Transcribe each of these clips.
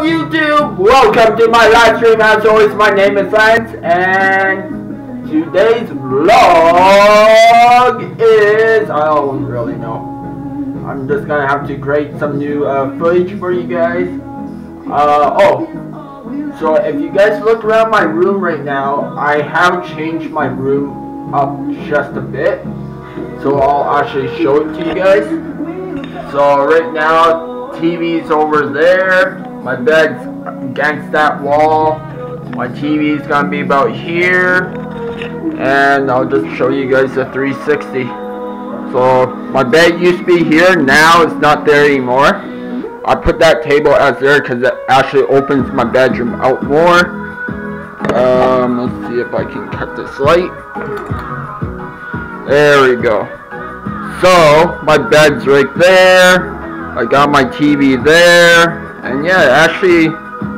YouTube? Welcome to my live stream. As always, my name is Lance, and today's vlog is, I don't really know. I'm just gonna have to create some new footage for you guys. So if you guys look around my room right now, I have changed my room up just a bit. So I'll actually show it to you guys. So right now, TV's over there. My bed's against that wall. My TV's gonna be about here. And I'll just show you guys the 360. So my bed used to be here, now it's not there anymore. I put that table as there because it actually opens my bedroom out more. Let's see if I can cut this light. There we go. So my bed's right there. I got my TV there. And yeah, it actually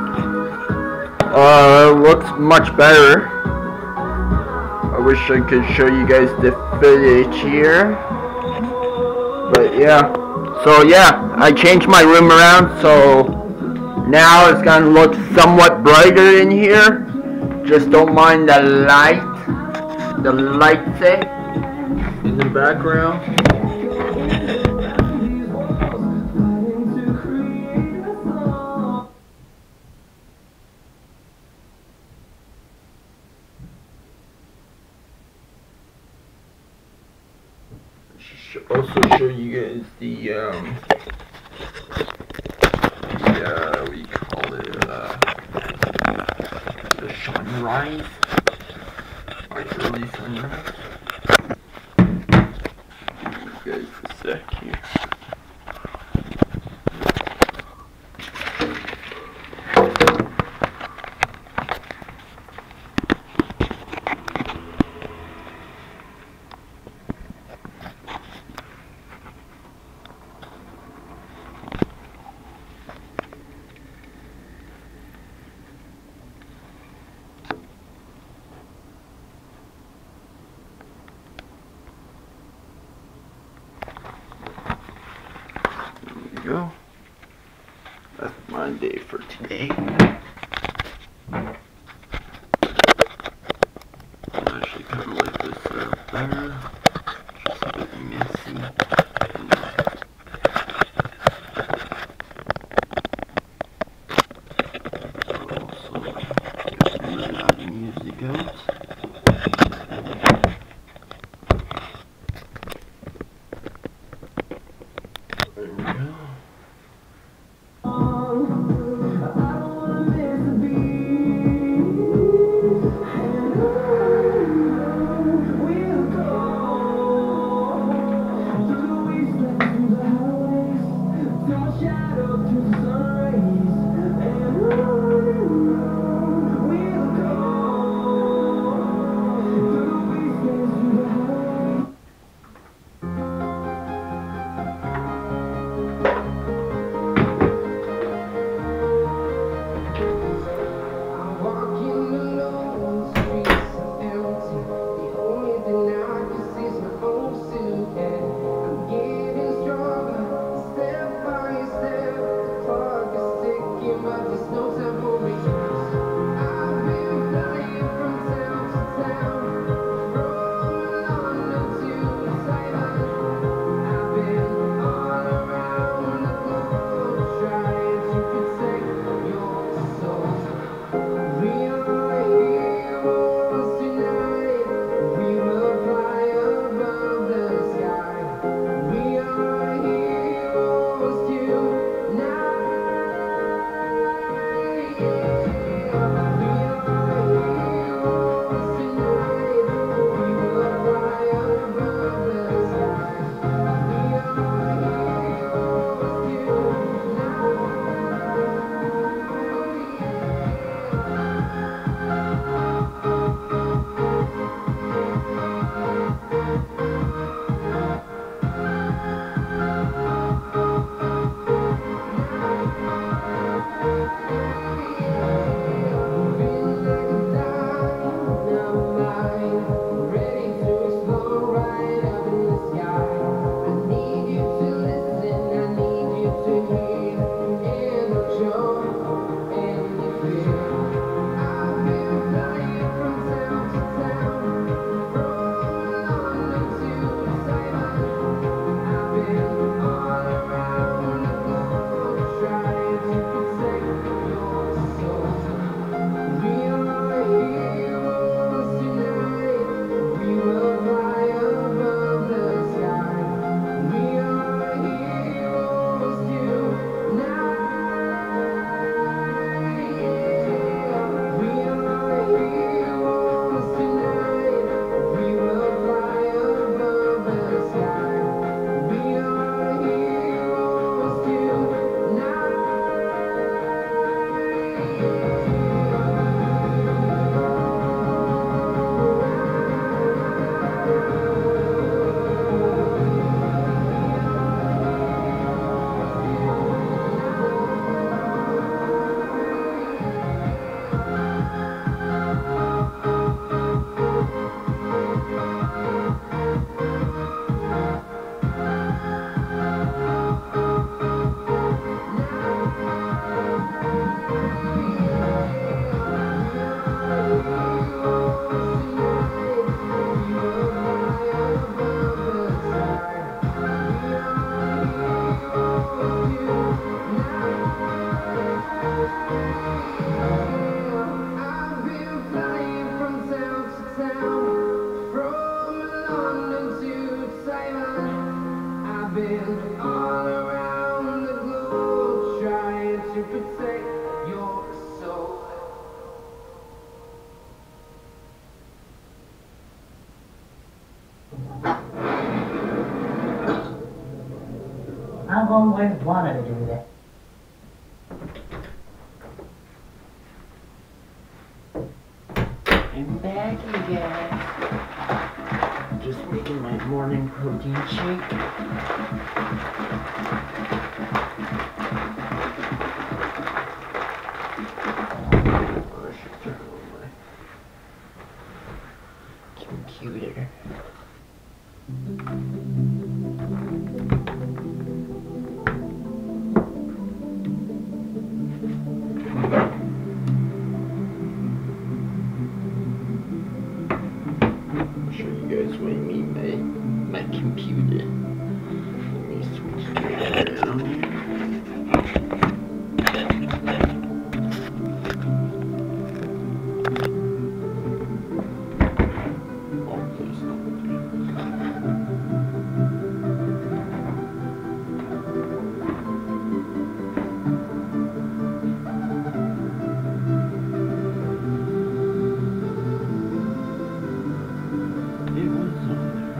looks much better. I wish I could show you guys the footage here. But yeah. So yeah, I changed my room around, so now it's gonna look somewhat brighter in here. Just don't mind the light. The lights in the background. Also show you guys the we call it the sunrise. Early sunrise. Give you guys a sec here. Go. That's my day for today. I actually kind of like this better. Just a bit messy. Also, get some of that music out. There we go. I've always wanted to do that. I'm back, you guys. Just making my morning protein shake. I should turn on my computer. I'll show you guys what I mean by my computer. Let me switch to that around here. Oh, please don't. It was on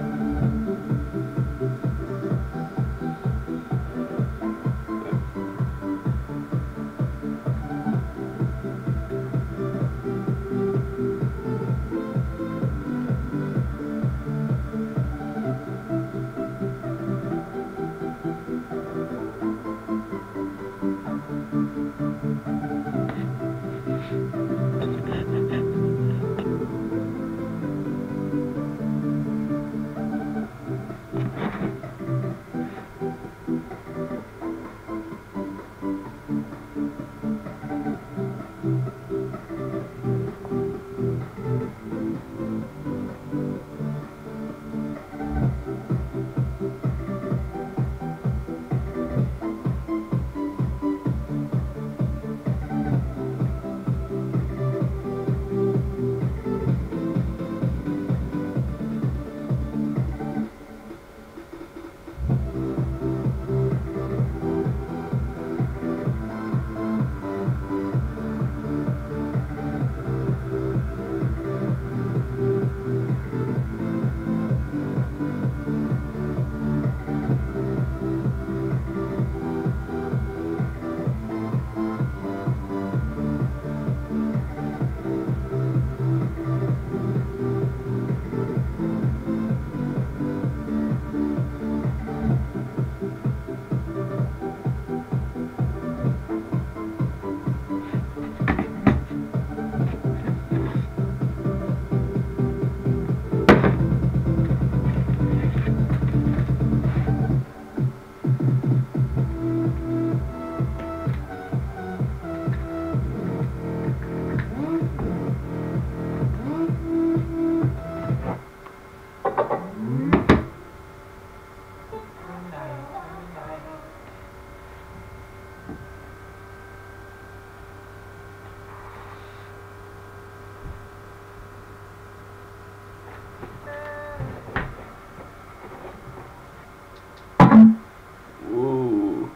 Ooh.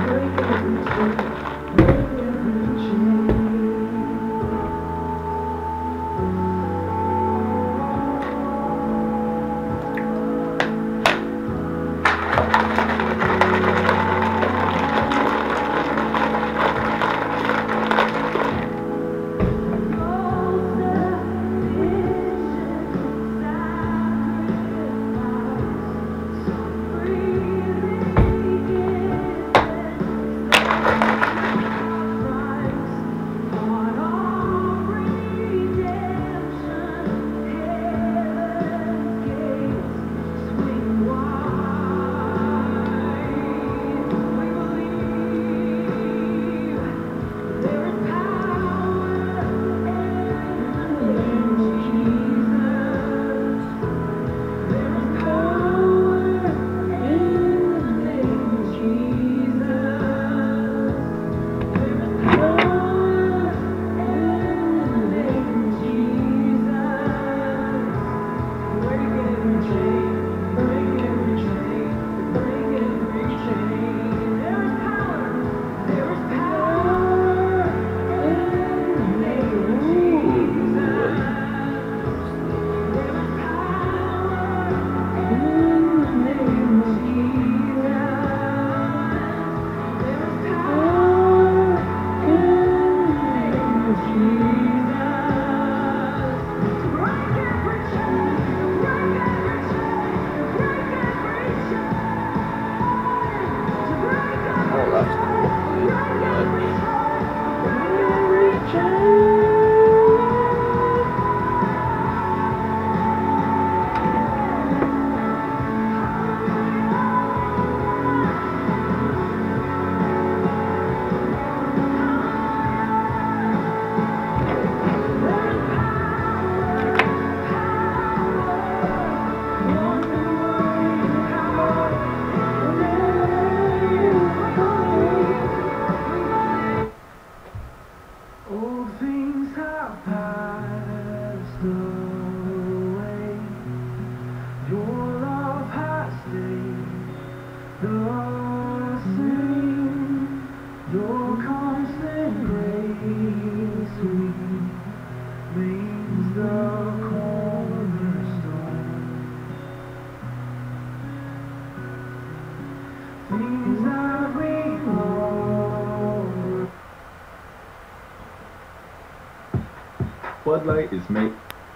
Bud Light is made.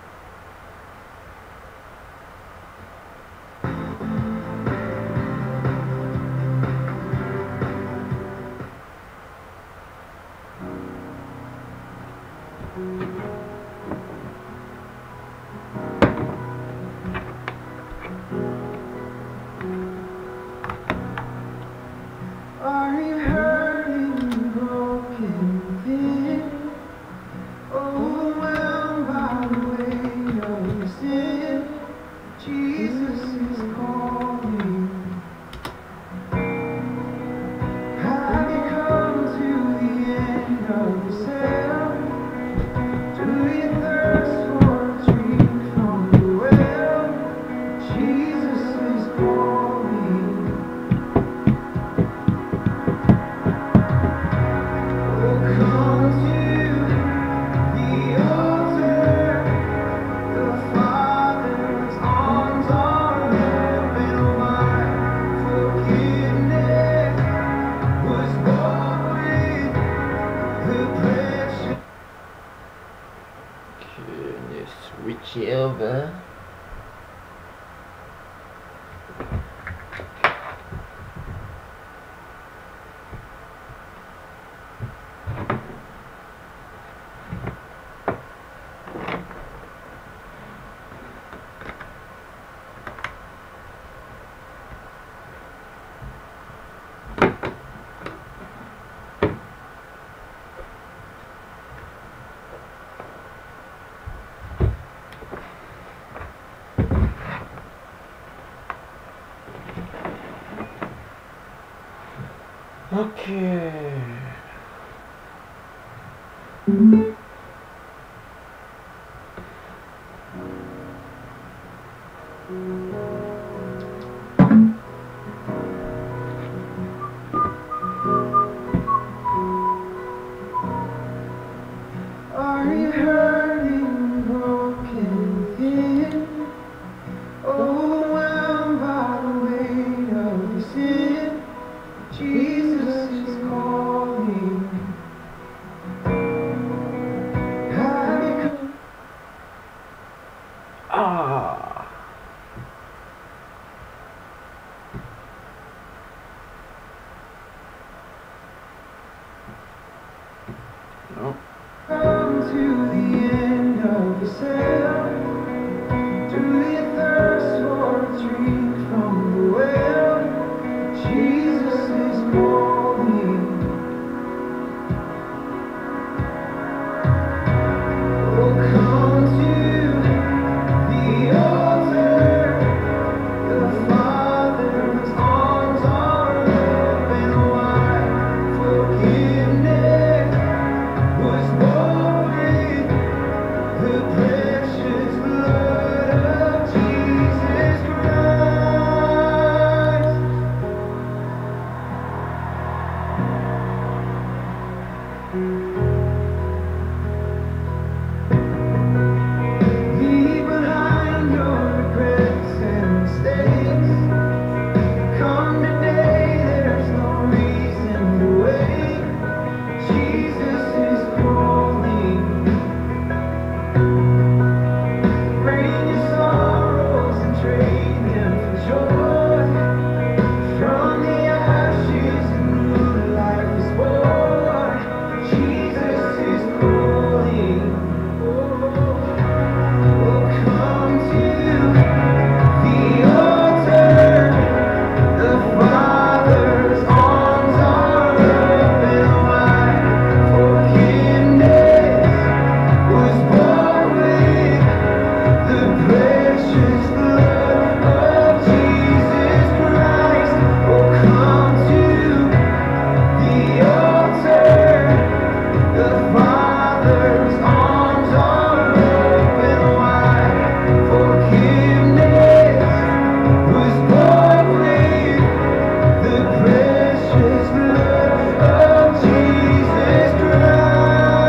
Switch over. Okay. No. Come to the end of yourself. Do you thirst for a drink from the well? Jesus is calling. Oh, come to the altar. The Father's arms are open wide. Forgiveness was bought with the precious blood of Jesus Christ. Leave behind your regrets and mistakes. Come today, there's no reason to wait. Jesus is calling. Bring your sorrows and trade them for joy. From the ashes, a new life is born. Jesus is calling. Oh, come to the altar. The Father's arms are open wide. Forgiveness was bought with the precious blood of Jesus Christ. Oh, come to the altar. The Father's arms are open wide. Forgiveness was bought with the precious blood of Jesus Christ.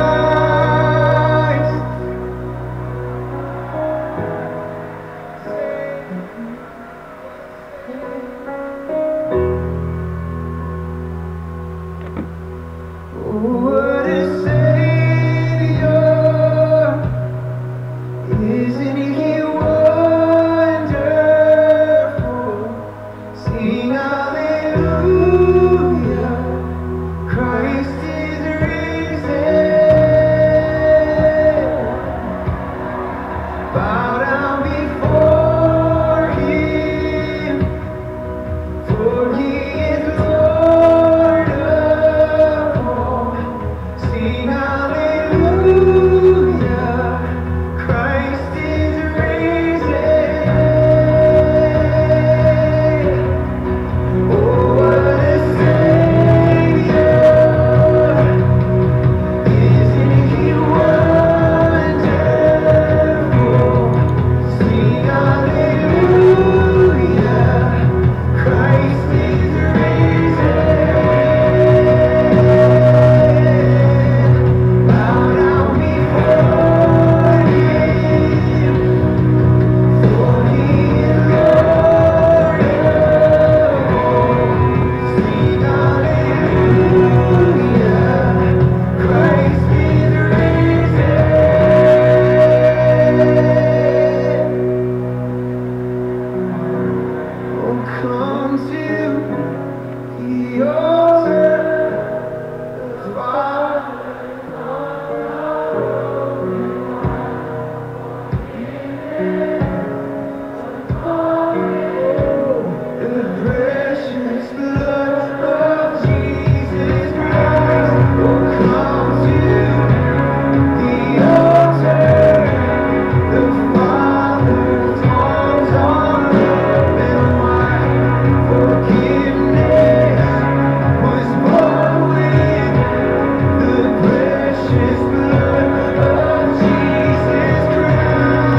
What a Savior! Isn't He wonderful? Sing hallelujah! Christ is risen. Bow down before Him, for He is Lord of all. Sing hallelujah! Christ is risen. Oh, what a Savior! Isn't He wonderful? Sing hallelujah! Christ is risen. Bow down before Him, for He is Lord of all. Sing hallelujah! Christ is risen. Oh, come to the altar. The Father's the precious blood of Jesus Christ. Oh, come to the altar. The Father's arms are open wide. Forgiveness was bought with the precious blood of Jesus Christ.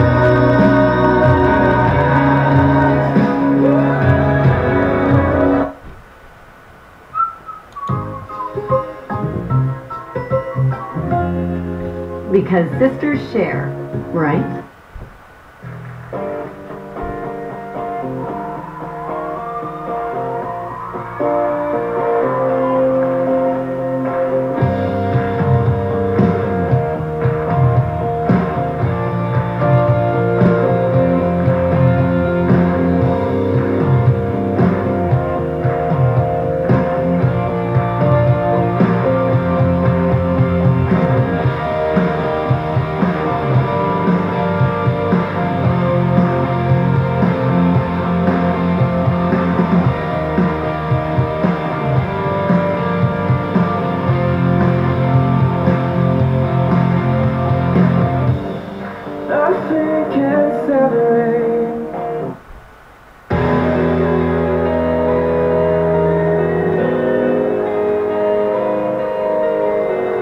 Because sisters share, right?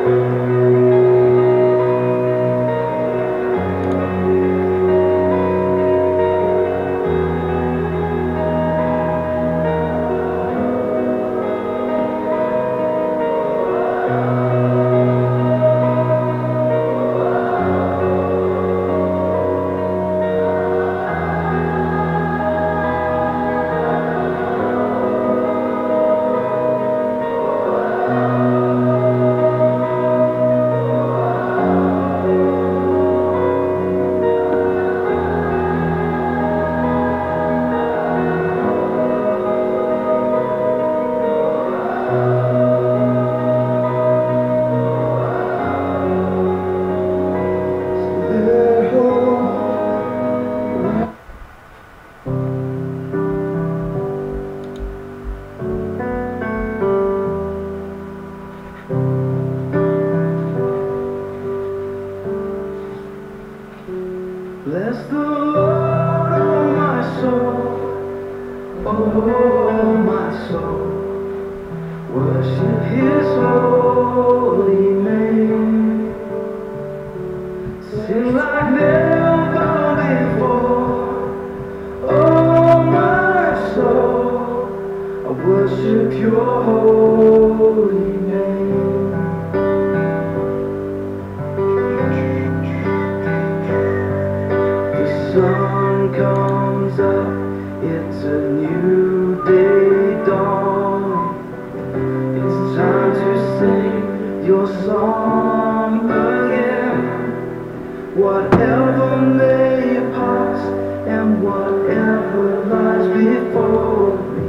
Bless the Lord, oh my soul, oh my soul. Worship His holy name. Sing like never before, oh my soul. I worship Your holy name. Sun comes up, it's a new day dawning. It's time to sing your song again. Whatever may pass and whatever lies before me,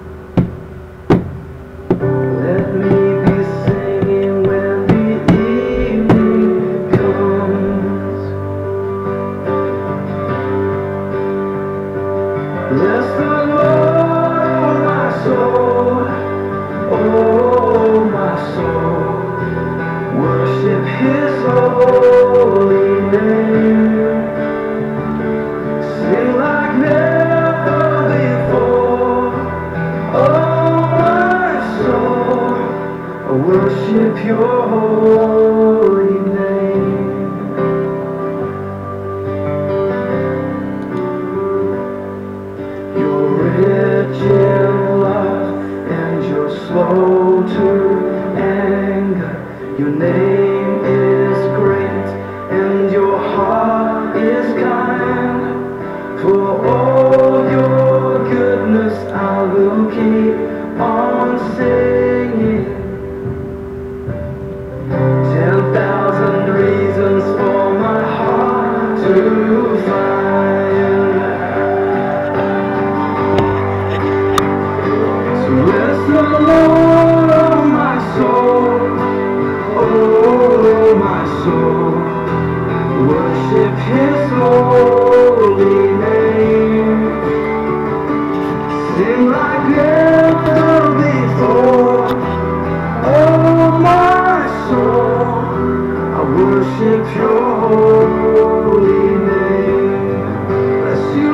let me be singing when the evening comes. Bless the Lord, oh my soul, oh my soul. Worship His holy name. Sing like never before, oh my soul. I worship Your holy name. Rich in love and You're slow to anger. Your name is great and Your heart is kind. For all Your goodness I will keep on singing. 10,000 reasons for my heart to find. Bless the Lord, oh my soul, oh my soul. Worship His holy name. Sing like never before, oh my soul. I worship Your holy name. Bless You,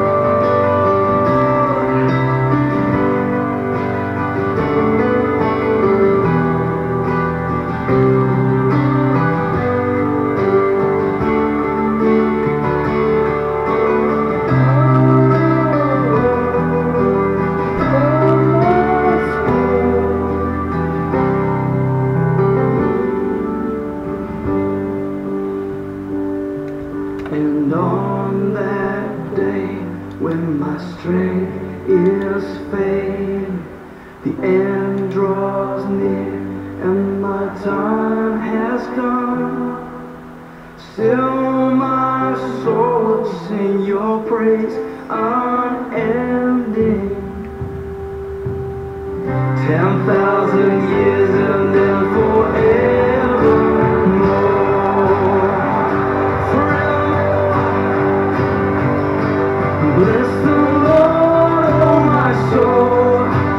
and on that day when my strength is failing, the end draws near and my time has come. Still my soul will sing Your praise unending. 10,000 years and then forevermore. Bless the Lord, oh my soul,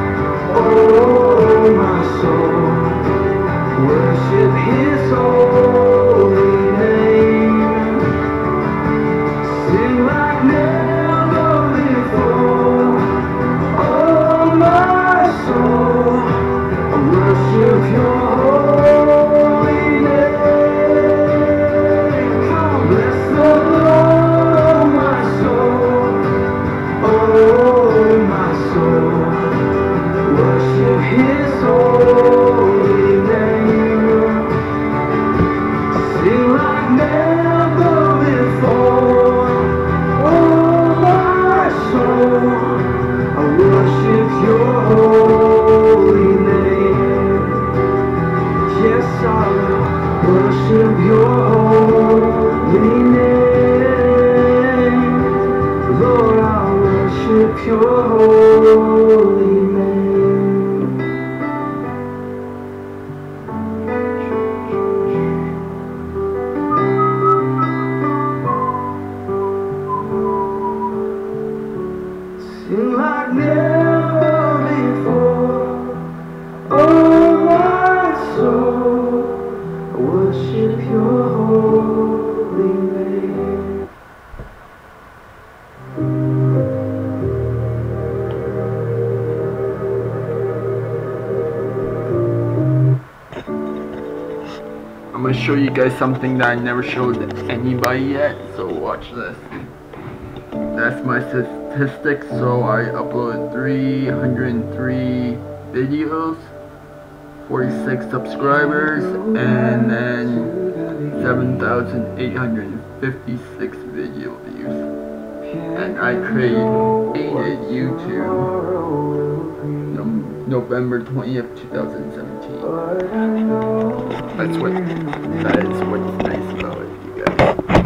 oh my soul. Worship His holy name. Sing like never before, oh my soul. I worship Your holy yes, I will worship your holy name. Lord, I worship your holy name. Sing like never before. Oh, my soul, worship your holy name. I'm gonna show you guys something that I never showed anybody yet, so watch this. That's my statistics, so I uploaded 303 videos, 46 subscribers, and then 7,856 video views. And I created YouTube November 20th, 2017. That is what's nice about it, you guys.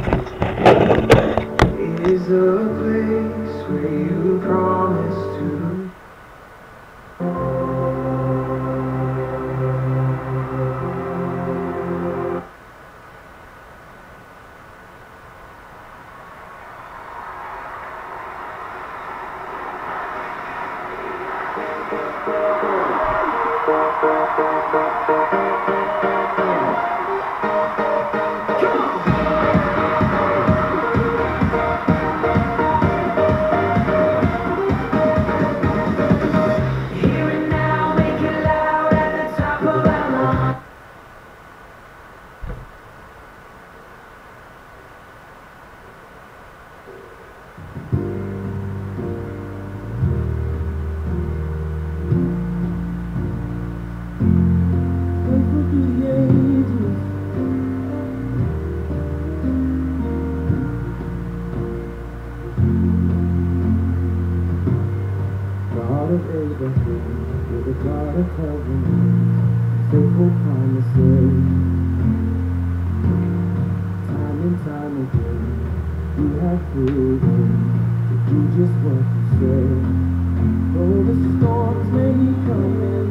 It is a place where you promised to. God of Abraham, you're the God of covenant, faithful promises. Time and time again, you have proven to do just what you said. Though the storms may be coming,